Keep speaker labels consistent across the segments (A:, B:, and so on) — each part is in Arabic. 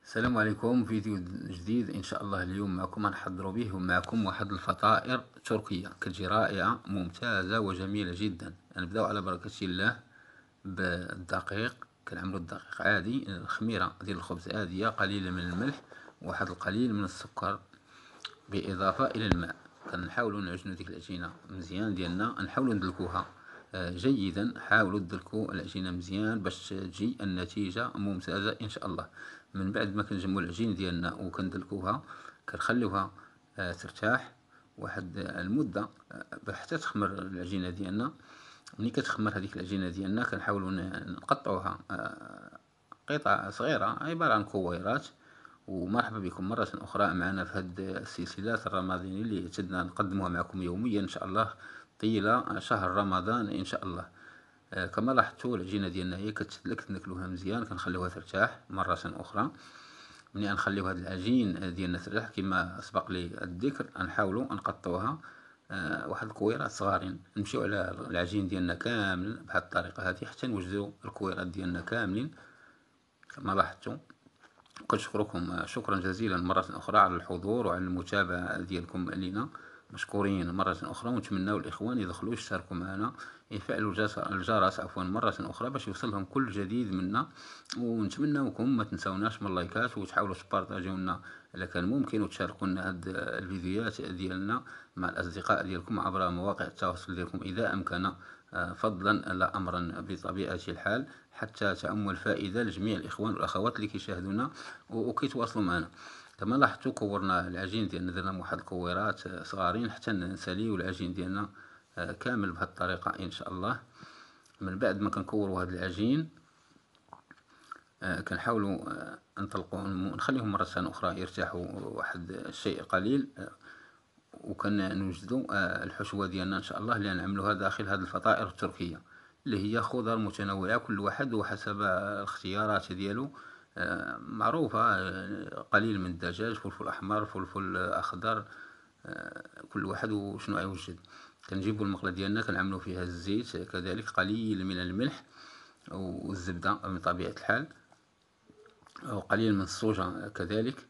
A: السلام عليكم. فيديو جديد ان شاء الله. اليوم معكم نحضر به ومعكم واحد الفطائر تركية كتجي رائعة ممتازة وجميلة جدا. نبداو على بركة الله بالدقيق. كنعملو الدقيق عادي، الخميرة ديال الخبز عادية، قليلة من الملح، واحد القليل من السكر، باضافة الى الماء. كنحاولوا نعجنوا ديك العجينة مزيان ديالنا، نحاولوا ندلكوها جيدا. حاولوا تدلكوا العجينه مزيان باش تجي النتيجه ممتازه ان شاء الله. من بعد ما كنجمعوا العجين ديالنا وكندلكوها، كنخليوها ترتاح واحد المده حتى تخمر العجينه ديالنا. ملي كتخمر هذيك العجينه ديالنا كنحاولوا نقطعوها قطع صغيره عباره عن كويرات. ومرحبا بكم مرة أخرى معنا في هذه السلسلات الرمضانية اللي اعتدنا نقدمها معكم يوميا إن شاء الله طيلة شهر رمضان إن شاء الله. كما لاحظتوا العجينة ديالنا هي كتسلك، ناكلوها مزيان، كنخليوها ترتاح مرة أخرى. ملي نخليو هذا العجين ديالنا ترتاح كما سبق لي الذكر، نحاولوا نقطعوها واحد الكويرات صغارين. نمشيو على العجين ديالنا كامل بهذه الطريقة هذه حتى نوجدوا الكويرات ديالنا كاملين كما لاحظتوا. كنشكركم شكرا جزيلا مرة أخرى على الحضور وعلى المتابعة ديالكم لنا. مشكورين مرة أخرى، ونتمنى الإخوان يدخلوا يشتركوا معنا، يفعلوا الجرس مرة أخرى باش يوصلهم كل جديد منا. ونتمنىكم ما تنساوناش من اللايكات، وتحاولوا تبارطاجيو لنا إذا كان ممكن، وتشاركوا لنا هاد الفيديوهات ديالنا مع الأصدقاء ديالكم عبر مواقع التواصل ديالكم إذا أمكن، فضلا لا أمرا بطبيعة الحال، حتى تعم الفائدة لجميع الإخوان والأخوات اللي كيشاهدونا وكيتواصلوا معنا. كما لاحظتوا كورنا العجين ديالنا، درنا واحد الكويرات صغارين حتى نساليو العجين ديالنا كامل بهذه الطريقة إن شاء الله. من بعد ما كنكوروا هذا العجين كنحاولوا نطلقوا نخليهم مرة أخرى يرتاحوا واحد الشيء قليل، وكنوجدوا الحشوة ديالنا إن شاء الله اللي نعملوها داخل هذه الفطائر التركية، اللي هي خضر متنوعة كل واحد وحسب الاختيارات ديالو. معروفة، قليل من الدجاج، فلفل أحمر، فلفل أخضر، كل واحد وشنو يوجد. كنجيبوا المقلة ديالنا كنعملوا فيها الزيت، كذلك قليل من الملح والزبدة من طبيعة الحال، وقليل من الصوجة كذلك.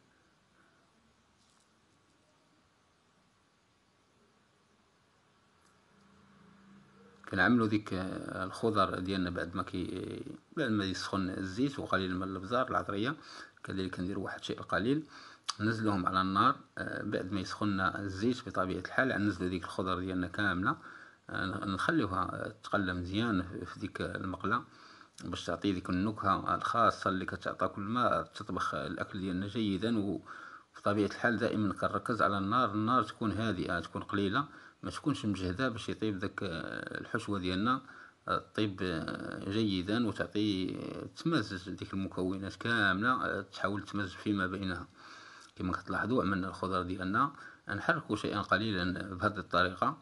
A: كنعملوا ديك الخضر ديالنا بعد ما يسخن الزيت، وقليل من الابزار العطريه كذلك. كنديروا واحد الشيء قليل، ننزلوهم على النار. بعد ما يسخن الزيت بطبيعه الحال ننزلوا ديك الخضر ديالنا كامله، نخليوها تقلى مزيان في ديك المقله باش تعطي ديك النكهه الخاصه اللي كتعطى كل ما تطبخ الاكل ديالنا جيدا. وبطبيعه الحال دائما كنركز على النار تكون هادئه، تكون قليله، ما تكونش مجهده باش يطيب داك الحشوه ديالنا طيب جيدا، وتعطي تمزج ديك المكونات كامله، تحاول تمزج فيما بينها. كما كتلاحظوا عملنا الخضر ديالنا، نحركوا شيئا قليلا بهذه الطريقه.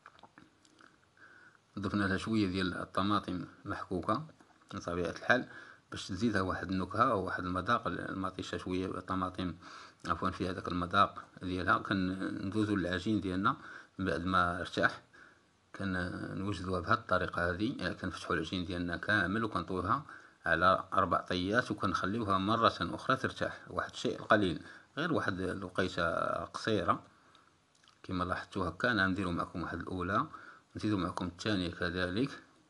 A: ضفنا لها شويه ديال الطماطم محكوكه بطبيعه الحال باش تزيدها واحد النكهه او واحد المذاق. المطيشه شويه الطماطم عفوا في هذاك المذاق ديالها. كندوزو للعجين ديالنا بعد ما ارتاح، كنوجدوها بهذه الطريقه هذه. كنفتحوا العجين ديالنا كامل وكنطويوها على 4 طيات، وكنخليوها مره اخرى ترتاح واحد الشيء قليل، غير واحد الوقيته قصيره. كما لاحظتوا هكا انا نديرو معكم واحد الاولى، نزيدو معكم الثانيه كذلك.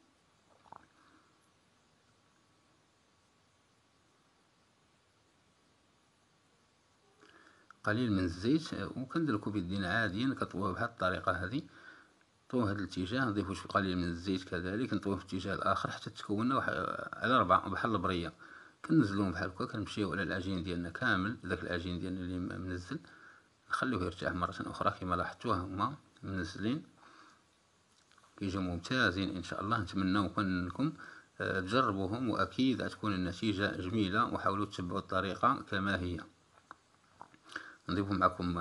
A: قليل من الزيت، وكندلكو بيدينا عاديا. كنطويوها بهذه الطريقه هذه، نطويو هذا الاتجاه، نضيفو شويه قليل من الزيت كذلك، نطويوه في الاتجاه الاخر حتى تكون على 4 بحال البريه. كننزلوهم بحال هكا، كنمشيو على العجين ديالنا كامل. داك العجين ديالنا اللي منزل نخليوه يرتاح مره اخرى. كما لاحظتوه هما منزلين كيجيو ممتازين ان شاء الله. نتمنى انكم تجربوهم، واكيد غتكون النتيجه جميله. وحاولوا تتبعوا الطريقه كما هي. نضيف معكم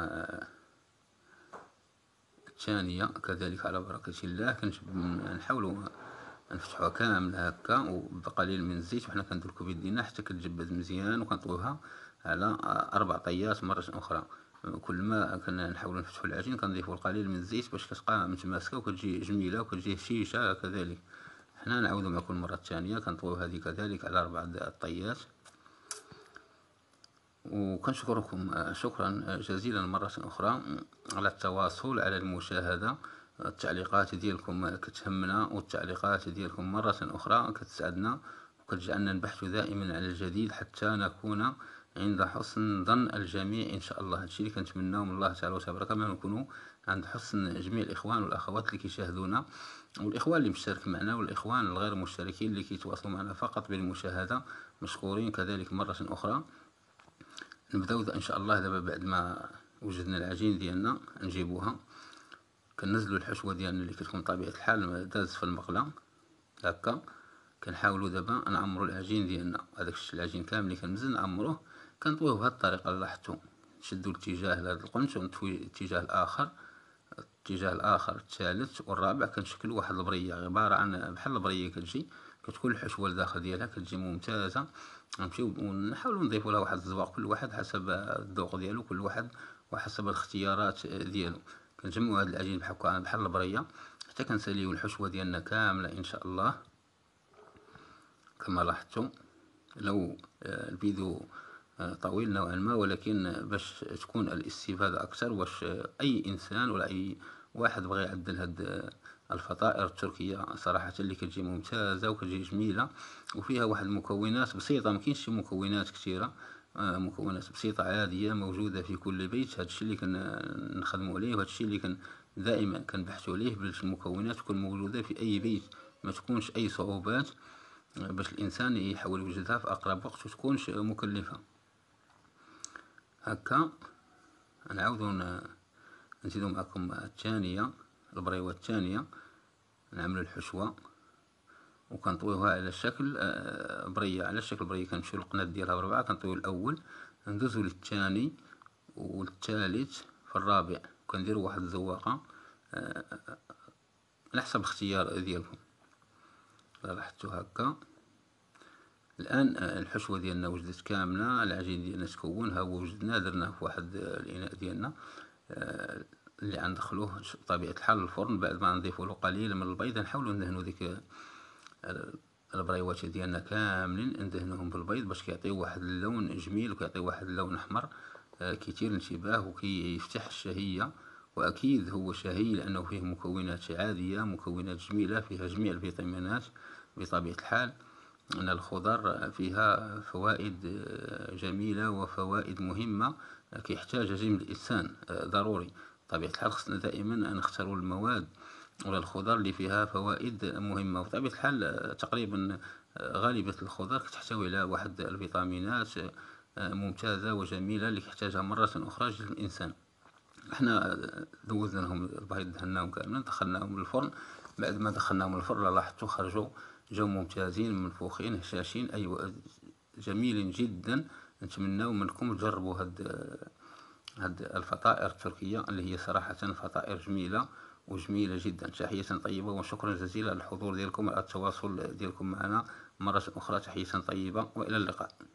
A: الثانيه كذلك على بركه الله. نحاولوا نفتحوها كامله هكا وبقليل من الزيت، وحنا كندلكو بيدينا حتى كتجبد مزيان، وكنطويوها على 4 طيات مره اخرى. كل ما كنحاولوا نفتحوا العجين كنضيفوا القليل من الزيت باش كتبقى متماسكه وكتجي جميله وكتجي هشيشه كذلك. حنا نعاودوا معكم المره الثانيه، كنطويو هذه كذلك على 4 طيات. وكنشكركم شكرا جزيلا مرة أخرى على التواصل، على المشاهدة. التعليقات ديالكم كتهمنا، والتعليقات ديالكم مرة أخرى كتسعدنا وكتجعلنا نبحث دائما على الجديد حتى نكون عند حسن ظن الجميع إن شاء الله. هادشي اللي كنتمناو من الله تعالى وتبارك ما نكونوا عند حسن جميع الإخوان والأخوات اللي كيشاهدونا، والإخوان اللي مشترك معنا، والإخوان الغير مشتركين اللي كيتواصلوا معنا فقط بالمشاهدة، مشكورين كذلك مرة أخرى. نبداو ان شاء الله دابا بعد ما وجدنا العجين ديالنا نجيبوها، كنزلوا الحشوه ديالنا اللي كتكون طبيعه الحال داز في المقله هكا. كنحاولوا دابا نعمروا العجين ديالنا، هذاك العجين كامل اللي كنمزل نعمروه، كنطويوه بهذه الطريقه اللي لاحظتوا. نشدوا الاتجاه لهذا القنت ونطوي الاتجاه الاخر، الاتجاه الاخر الثالث والرابع، كنشكلوا واحد البريه عباره عن بحال البريه كتجي، كتكون الحشوه لداخل ديالها كتجي ممتازه. نمشيو ونحاولوا نضيفوا لها واحد الزواق، كل واحد حسب الذوق ديالو، كل واحد وحسب الاختيارات ديالو. كنجمعوا هاد العجين بحال البريه حتى كنساليو الحشوه ديالنا كامله ان شاء الله. كما لاحظتوا لو الفيديو طويل نوعا ما، ولكن باش تكون الاستفاده اكثر، واش اي انسان ولا اي واحد بغى يعدل هاد الفطائر التركيه صراحه اللي كتجي ممتازه وكتجي جميله، وفيها واحد المكونات بسيطه، مكاينش شي مكونات كثيره، مكونات بسيطه عاديه موجوده في كل بيت. هادشي اللي كنخدموا عليه، وهادشي اللي دائما كنبحثوا عليه، باش المكونات تكون موجوده في اي بيت، ما تكونش اي صعوبات، باش الانسان يحاول يوجدها في اقرب وقت وتكونش مكلفه. هكا نعاودو نزيدو معكم الثانيه، البريوه الثانيه، نعملو الحشوه وكنطويوها على شكل بريه، على شكل بريه. كنمشيو للقنات ديالها بربعه، كنطويو الاول، ندوزو للثاني والثالث في الرابع، وكنديرو واحد الزواقه على حسب الاختيار ديالكم. لاحظتوا هكا. الان الحشوه ديالنا وجدت كامله، العجين ديالنا تكون، ها هو وجدناه درناه في واحد الاناء ديالنا اللي غندخلوه بطبيعه الحال للفرن. بعد ما نضيفوا له قليل من البيض، نحاولوا ندهنوا ديك البريوات ديالنا كاملين، ندهنوهم بالبيض باش كيعطيو واحد اللون جميل، وكيعطيو واحد اللون احمر كيثير الانتباه وكيفتح الشهيه. واكيد هو شهي لانه فيه مكونات عاديه، مكونات جميله، فيها جميع الفيتامينات بطبيعه الحال. أن الخضر فيها فوائد جميلة وفوائد مهمة كيحتاجها جسم الإنسان ضروري. بطبيعة الحال خصنا دائما نختاروا المواد ولا الخضر اللي فيها فوائد مهمة. بطبيعة الحال تقريبا غالبية الخضر كتحتوي على واحد الفيتامينات ممتازة وجميلة اللي كيحتاجها مرة أخرى جسم الإنسان. احنا دوزناهم البيض، دهناهم كاملين، دخلناهم للفرن. بعد ما دخلناهم للفرن لاحظتوا خرجوا جو ممتازين، منفوخين، هشاشين، ايوا جميلين جدا. نتمناو منكم تجربوا هاد الفطائر التركيه اللي هي صراحه فطائر جميله وجميله جدا. تحيه طيبه وشكرا جزيلا على الحضور ديالكم، على التواصل ديالكم معنا مره اخرى. تحيه طيبه والى اللقاء.